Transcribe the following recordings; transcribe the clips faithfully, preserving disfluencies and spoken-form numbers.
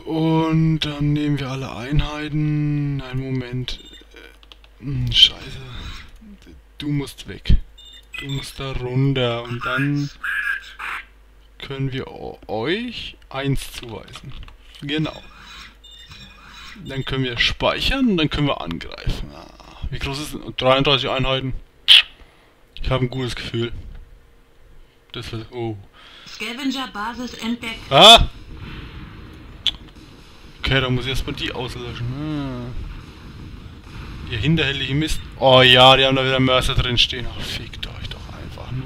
Und dann nehmen wir alle Einheiten. Einen Moment. Äh, mh, Scheiße. Du musst weg. Du musst da runter. Und dann können wir euch eins zuweisen. Genau. Dann können wir speichern und dann können wir angreifen. Ah, wie groß ist es? dreiunddreißig Einheiten. Ich habe ein gutes Gefühl. Das wird... Oh. Scavenger-Basis entdeckt. Ah! Okay, dann muss ich erstmal die auslöschen. Ah. Ihr hinterhältige Mist. Oh ja, die haben da wieder Mörser drin stehen. Ach, fickt euch doch einfach nur.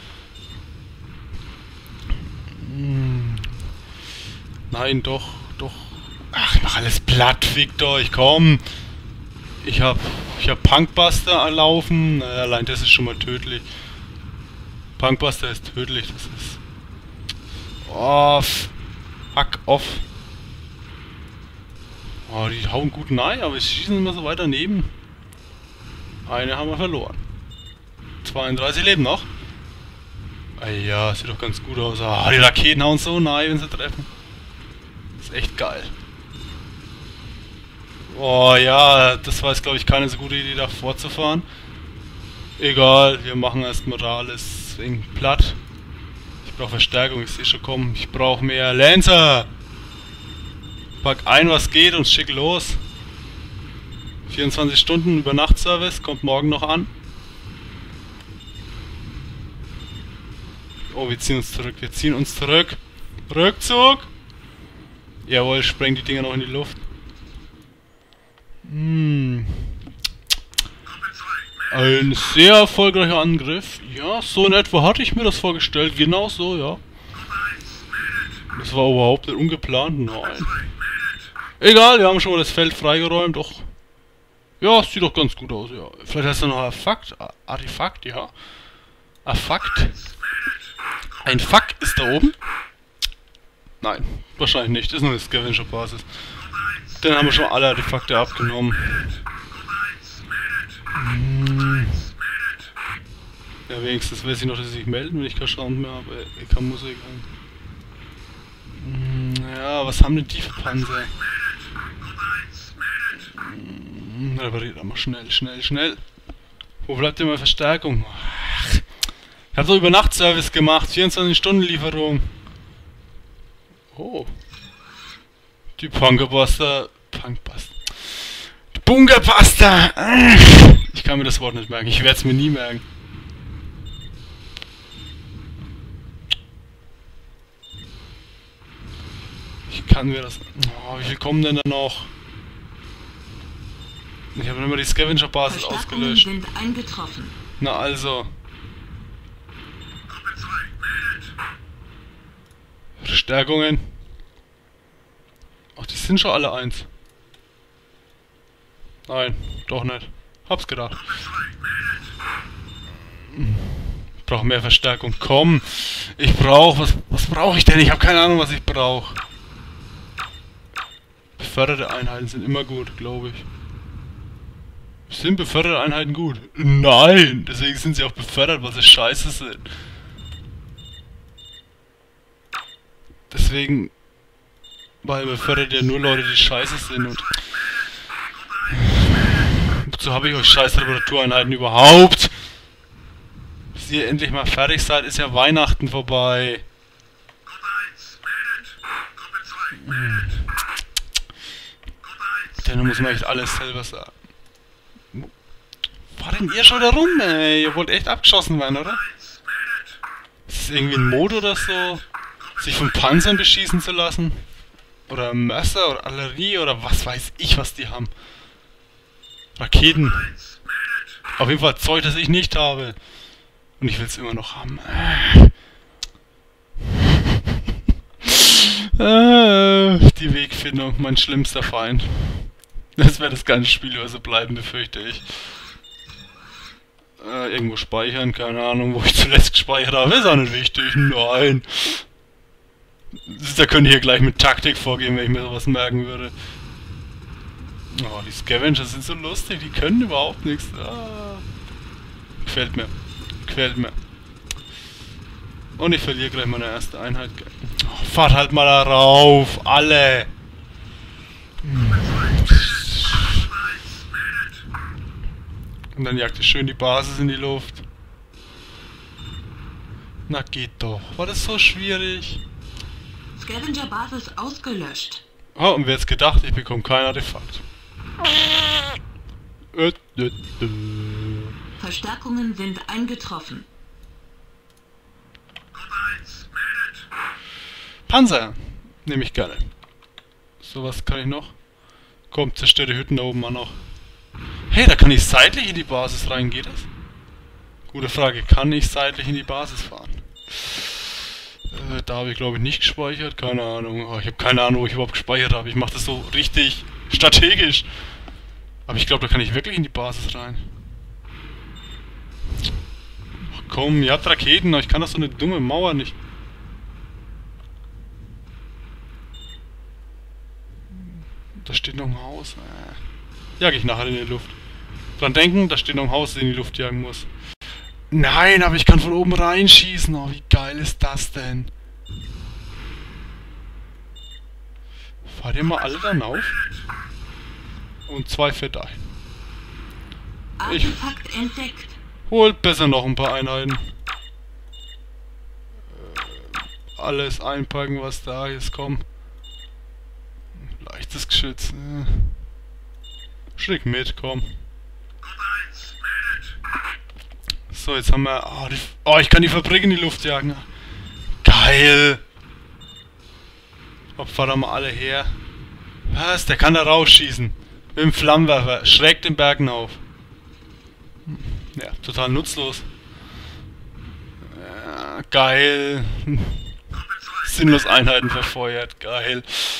Hm. Nein, doch, doch. Ach, ich mach alles platt, fickt euch, komm. Ich hab, ich hab Punkbuster laufen. Naja, allein das ist schon mal tödlich. Punkbuster ist tödlich, das ist... Off. Hack off. Oh, die hauen gut rein, aber sie schießen immer so weit daneben. Eine haben wir verloren. zweiunddreißig leben noch. Ah ja, sieht doch ganz gut aus. Ah, die Raketen hauen so rein, wenn sie treffen. Ist echt geil. Oh ja, das war jetzt glaube ich keine so gute Idee, da vorzufahren. Egal, wir machen erstmal da alles wegen platt. Ich brauche Verstärkung, ich sehe schon kommen. Ich brauche mehr Lancer. Pack ein, was geht und schick los. vierundzwanzig Stunden Übernachtservice, kommt morgen noch an. Oh, wir ziehen uns zurück, wir ziehen uns zurück. Rückzug! Jawohl, sprengt die Dinger noch in die Luft. Hm. Ein sehr erfolgreicher Angriff. Ja, so in etwa hatte ich mir das vorgestellt. Genau so, ja. Das war überhaupt nicht ungeplant. Nein. Egal, wir haben schon mal das Feld freigeräumt. Doch. Ja, sieht doch ganz gut aus, ja. Vielleicht hast du noch Artefakt. Artefakt, ja. Artefakt. Ein Fuck ist da oben. Nein, wahrscheinlich nicht. Das ist nur eine Scavenger-Basis. Dann haben wir schon alle Artefakte abgenommen. Hm. Ja, wenigstens weiß ich noch, dass sie sich melden, wenn ich keinen Sound mehr habe. Ich kann Musik haben. Hm, ja, was haben denn die für Panzer? Hm, repariert einmal schnell, schnell, schnell. Wo bleibt denn meine Verstärkung? Ach, ich habe doch Übernachtservice gemacht, vierundzwanzig Stunden Lieferung. Oh. Die Punkerbuster. Punkbuster. Die Bunkerbuster! Ich kann mir das Wort nicht merken, ich werde es mir nie merken. Ich kann mir das... Oh, wie viel kommen denn da noch? Ich habe immer die Scavenger-Basis ausgelöscht. Sind eingetroffen. Na also. Verstärkungen. Ach, die sind schon alle eins. Nein, doch nicht. Hab's gedacht. Ich brauche mehr Verstärkung. Komm! Ich brauche... Was, was brauche ich denn? Ich habe keine Ahnung, was ich brauche. Beförderte Einheiten sind immer gut, glaube ich. Sind beförderte Einheiten gut? Nein! Deswegen sind sie auch befördert, weil sie scheiße sind. Deswegen... Weil befördert ja nur Leute, die scheiße sind und... Wozu habe ich euch scheiß Reparatureinheiten überhaupt? Bis ihr endlich mal fertig seid, ist ja Weihnachten vorbei. Hm. Dann muss man echt alles selber sagen. War denn ihr schon da rum, ey? Ihr wollt echt abgeschossen werden, oder? Ist das irgendwie ein Mod oder so? Sich von Panzern beschießen zu lassen? Oder Mörser oder Artillerie oder was weiß ich, was die haben. Raketen. Auf jeden Fall Zeug, das ich nicht habe. Und ich will es immer noch haben. Äh, die Wegfindung, mein schlimmster Feind. Das wird das ganze Spiel über so bleiben, befürchte ich. Äh, irgendwo speichern, keine Ahnung, wo ich zuletzt gespeichert habe. Ist auch nicht wichtig. Nein. Da könnte ich hier gleich mit Taktik vorgehen, wenn ich mir sowas merken würde. Oh, die Scavenger sind so lustig, die können überhaupt nichts. Ah. Gefällt mir. Gefällt mir. Und ich verliere gleich meine erste Einheit. Oh, fahrt halt mal da rauf, alle! Und dann jagt ihr schön die Basis in die Luft. Na geht doch. War das so schwierig? Scavenger-Basis ausgelöscht. Oh, und wer jetzt gedacht, ich bekomme kein Artefakt. Äh, äh, äh. Verstärkungen sind eingetroffen. Panzer! Nehme ich gerne. So, was kann ich noch? Komm, zerstöre die Hütten da oben auch noch. Hey, da kann ich seitlich in die Basis rein, geht das? Gute Frage, kann ich seitlich in die Basis fahren? Äh, da habe ich glaube ich nicht gespeichert, keine Ahnung. Oh, ich habe keine Ahnung, wo ich überhaupt gespeichert habe. Ich mache das so richtig strategisch. Aber ich glaube, da kann ich wirklich in die Basis rein. Ach komm, ihr habt Raketen, aber ich kann das so eine dumme Mauer nicht. Da steht noch ein Haus. Äh. Jag ich nachher in die Luft. Dran denken, da steht noch ein Haus, das in die Luft jagen muss. Nein, aber ich kann von oben reinschießen. Oh, wie geil ist das denn? Fahrt ihr mal alle dann auf? Und zwei fährt ein. Ich Artefakt entdeckt. holt besser noch ein paar Einheiten. Äh, alles einpacken, was da ist, komm. Leichtes Geschütz. Äh. Schräg mit, komm. So, jetzt haben wir... Oh, die, oh, ich kann die Fabrik in die Luft jagen. Geil! Opfer da mal alle her. Was? Der kann da rausschießen. Mit dem Flammenwerfer. Schräg den Bergen auf. Ja, total nutzlos. Ja, geil. Sinnlos Einheiten verfeuert. Geil.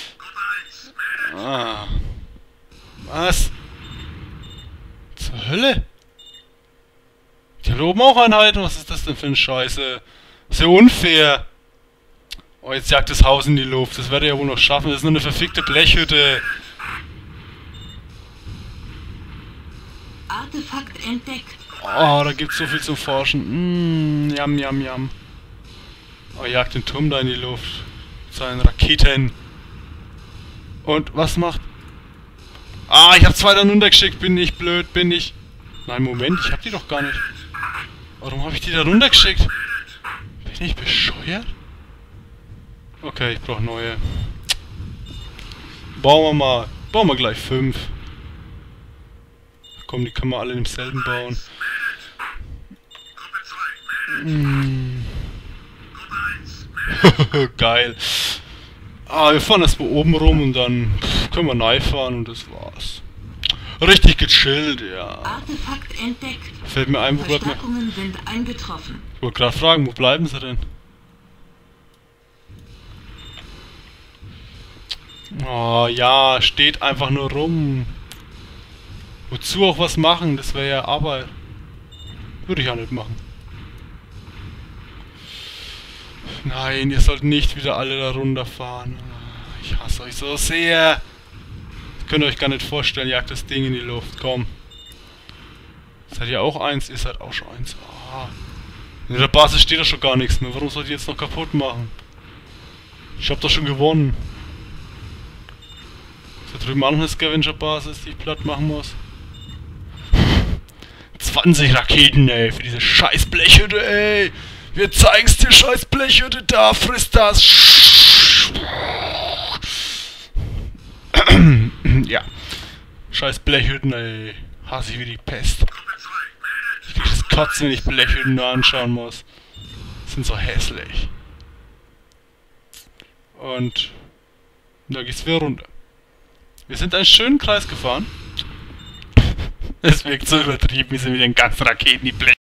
Ah. Was? Zur Hölle? Die haben oben auch Einheiten? Was ist das denn für eine Scheiße? Das ist ja unfair. Oh, jetzt jagt das Haus in die Luft. Das werde ich ja wohl noch schaffen. Das ist nur eine verfickte Blechhütte. Artefakt entdeckt. Oh, da gibt's so viel zum Forschen. Mm, jam, jam, jam. Oh, jagt den Turm da in die Luft. Mit seinen Raketen. Und was macht... Ah, ich hab zwei dann runtergeschickt. Bin ich blöd, bin ich... Nein, Moment, ich hab die doch gar nicht. Warum habe ich die da runtergeschickt? Bin ich bescheuert? Okay, ich brauche neue. Bauen wir mal. Bauen wir gleich fünf. Komm, die können wir alle im selben bauen. Mm. Geil. Ah, wir fahren erstmal oben rum und dann pff, können wir neu fahren und das war's. Richtig gechillt, ja. Artefakt entdeckt. Fällt mir ein, wo bleibt mir... Verstärkungen sind eingetroffen. Ich wollte gerade fragen, wo bleiben sie denn? Oh ja, steht einfach nur rum. Wozu auch was machen? Das wäre ja Arbeit. Würde ich ja nicht machen. Nein, ihr sollt nicht wieder alle da runterfahren. Ich hasse euch so sehr. Das könnt ihr euch gar nicht vorstellen. Jagt das Ding in die Luft. Komm. Seid ihr auch eins? Ihr seid auch schon eins. Oh. In der Basis steht doch schon gar nichts mehr. Warum sollt ihr jetzt noch kaputt machen? Ich hab doch schon gewonnen. Ist da drüben auch noch eine Scavenger-Basis, die ich platt machen muss? zwanzig Raketen, ey, für diese scheiß Blechhütte, ey. Wir zeigen's dir, scheiß Blechhütte, da, frisst das. Ja. Scheiß Blechhütten, ey. Hasse ich wie die Pest. Ich krieg das Kotzen, wenn ich Blechhütten nur anschauen muss. Sind so hässlich. Und da geht's wieder runter. Wir sind einen schönen Kreis gefahren. Es wirkt so übertrieben, wie sie mit den ganzen Raketen die Blech